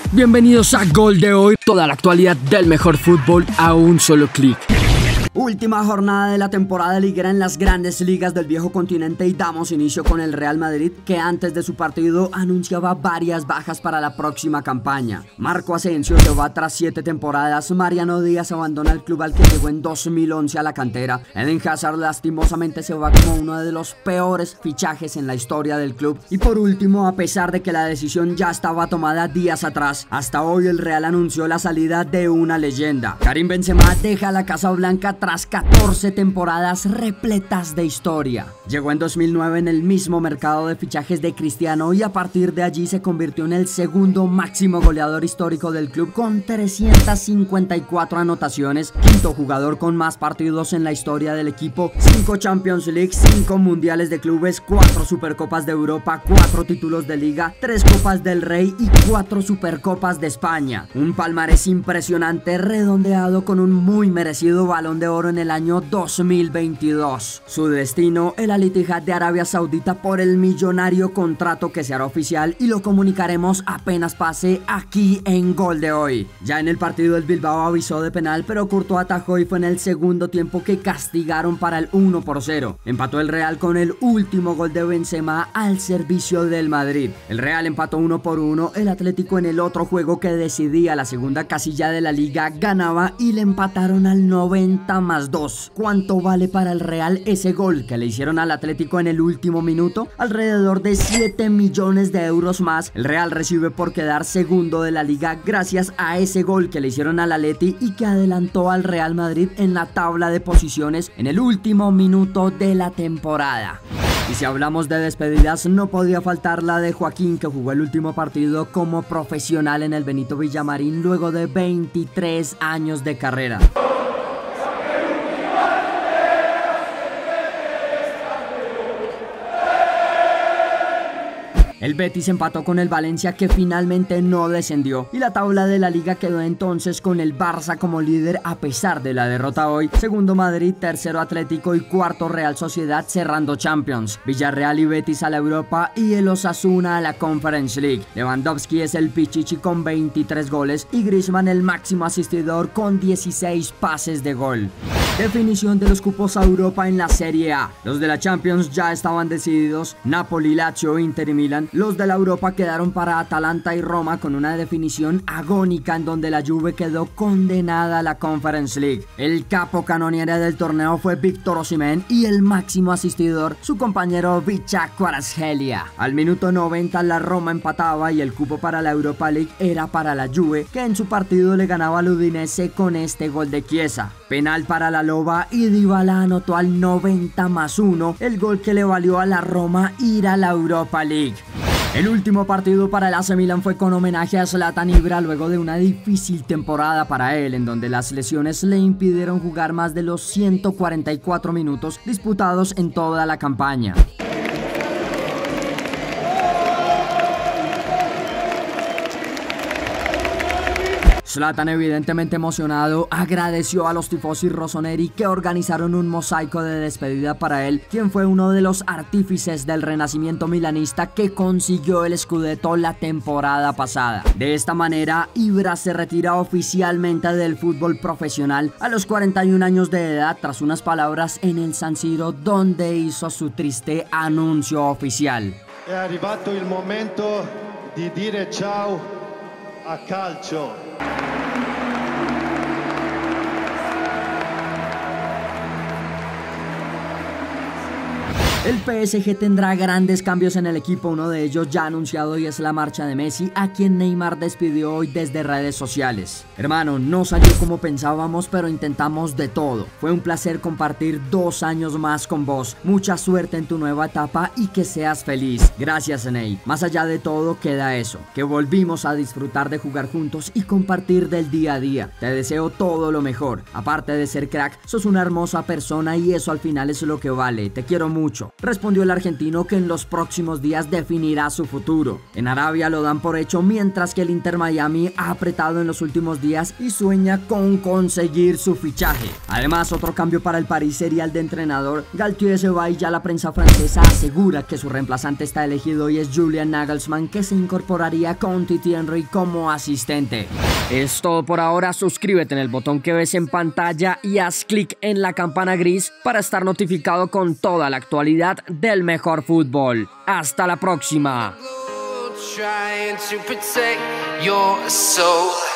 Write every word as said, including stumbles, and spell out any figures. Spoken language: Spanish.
Bienvenidos a Gol de Hoy, toda la actualidad del mejor fútbol a un solo clic. Última jornada de la temporada liguera en las grandes ligas del viejo continente y damos inicio con el Real Madrid, que antes de su partido anunciaba varias bajas para la próxima campaña. Marco Asensio se va tras siete temporadas, Mariano Díaz abandona el club al que llegó en dos mil once a la cantera, Eden Hazard lastimosamente se va como uno de los peores fichajes en la historia del club, y por último, a pesar de que la decisión ya estaba tomada días atrás, hasta hoy el Real anunció la salida de una leyenda. Karim Benzema deja la Casa Blanca tras catorce temporadas repletas de historia. Llegó en dos mil nueve en el mismo mercado de fichajes de Cristiano y a partir de allí se convirtió en el segundo máximo goleador histórico del club con trescientas cincuenta y cuatro anotaciones, quinto jugador con más partidos en la historia del equipo, cinco Champions League, cinco mundiales de clubes, cuatro Supercopas de Europa, cuatro títulos de Liga, tres Copas del Rey y cuatro Supercopas de España. Un palmarés impresionante redondeado con un muy merecido Balón de Oro en el año dos mil veintidós. Su destino, el Al Ittihad de Arabia Saudita por el millonario contrato que se hará oficial y lo comunicaremos apenas pase aquí en Gol de Hoy. Ya en el partido el Bilbao avisó de penal, pero Courtois atajó y fue en el segundo tiempo que castigaron para el uno por cero. Empató el Real con el último gol de Benzema al servicio del Madrid. El Real empató uno por uno, el Atlético en el otro juego que decidía la segunda casilla de la liga ganaba y le empataron al noventa más dos. ¿Cuánto vale para el Real ese gol que le hicieron al Atlético en el último minuto? Alrededor de siete millones de euros más. El Real recibe por quedar segundo de la liga gracias a ese gol que le hicieron al Atleti y que adelantó al Real Madrid en la tabla de posiciones en el último minuto de la temporada. Y si hablamos de despedidas, no podía faltar la de Joaquín, que jugó el último partido como profesional en el Benito Villamarín luego de veintitrés años de carrera. El Betis empató con el Valencia, que finalmente no descendió, y la tabla de la liga quedó entonces con el Barça como líder a pesar de la derrota hoy, segundo Madrid, tercero Atlético y cuarto Real Sociedad cerrando Champions, Villarreal y Betis a la Europa y el Osasuna a la Conference League. Lewandowski es el pichichi con veintitrés goles y Griezmann el máximo asistidor con dieciséis pases de gol. Definición de los cupos a Europa en la Serie A. Los de la Champions ya estaban decididos, Napoli, Lazio, Inter y Milan. Los de la Europa quedaron para Atalanta y Roma con una definición agónica en donde la Juve quedó condenada a la Conference League. El capo canoniere del torneo fue Víctor Osimhen y el máximo asistidor su compañero Vicha Kvaratskhelia. Al minuto noventa la Roma empataba y el cupo para la Europa League era para la Juve, que en su partido le ganaba al Udinese con este gol de Chiesa. Penal para la Loba y Dybala anotó al noventa más uno, el gol que le valió a la Roma ir a la Europa League. El último partido para el A C Milan fue con homenaje a Zlatan Ibra luego de una difícil temporada para él, en donde las lesiones le impidieron jugar más de los ciento cuarenta y cuatro minutos disputados en toda la campaña. Zlatan, evidentemente emocionado, agradeció a los tifosi rossoneri que organizaron un mosaico de despedida para él, quien fue uno de los artífices del renacimiento milanista que consiguió el Scudetto la temporada pasada. De esta manera, Ibra se retira oficialmente del fútbol profesional a los cuarenta y un años de edad tras unas palabras en el San Siro donde hizo su triste anuncio oficial. È arrivato il momento di dire ciao a calcio. El P S G tendrá grandes cambios en el equipo, uno de ellos ya anunciado y es la marcha de Messi, a quien Neymar despidió hoy desde redes sociales. Hermano, no salió como pensábamos, pero intentamos de todo. Fue un placer compartir dos años más con vos. Mucha suerte en tu nueva etapa y que seas feliz. Gracias, Ney. Más allá de todo queda eso, que volvimos a disfrutar de jugar juntos y compartir del día a día. Te deseo todo lo mejor. Aparte de ser crack, sos una hermosa persona y eso al final es lo que vale. Te quiero mucho. respondió el argentino que en los próximos días definirá su futuro. En Arabia lo dan por hecho, mientras que el Inter Miami ha apretado en los últimos días y sueña con conseguir su fichaje. Además, otro cambio para el París sería el de entrenador. Galtier se va y ya la prensa francesa asegura que su reemplazante está elegido y es Julian Nagelsmann, que se incorporaría con Thierry Henry como asistente. Es todo por ahora. Suscríbete en el botón que ves en pantalla y haz clic en la campana gris para estar notificado con toda la actualidad del mejor fútbol. Hasta la próxima. Trying to protect your soul.